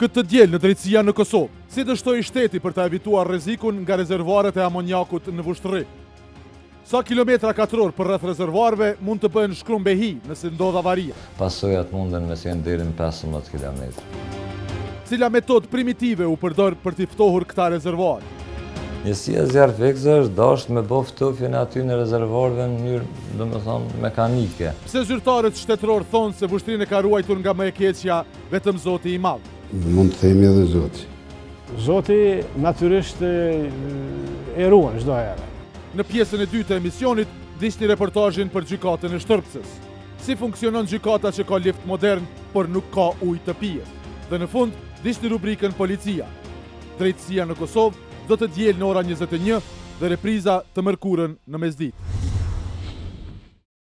Këtë të diel në drejtësia në Kosovë, si dështoi shteti për të evituar rrezikun nga rezervuaret e amoniakut në Vushtrri? Sa kilometra katror për rreth rezervuarve mund të bëhen shkrumbehi nëse ndodh avaria? Pasojat munden me qenë deri në 15 km. Cila metodë primitive u përdor për t'i ftohur këta rezervuar? Njësia zjarë fikse është dashur me bë ftofjen aty në rezervuarve në mënyrë, domethënë, mekanike. Pse zyrtarët shtetëror thonë se Vushtrinë ka ruajtur nga më e keqja vetëm Zoti i Madh? Mund të themi edhe Zoti. Zoti natyrisht e ruan çdo herë. Në pjesën e dytë të emisionit, disni reportazhin për gjykatën e Shtërpsës. Si funksionon gjykata që ka lift modern, por nuk ka ujë të pijes. Dhe në fund, disni rubrikën Policia. Drejtësia në Kosovë do të diel në ora 21 dhe repriza të mërkurën në mesditë.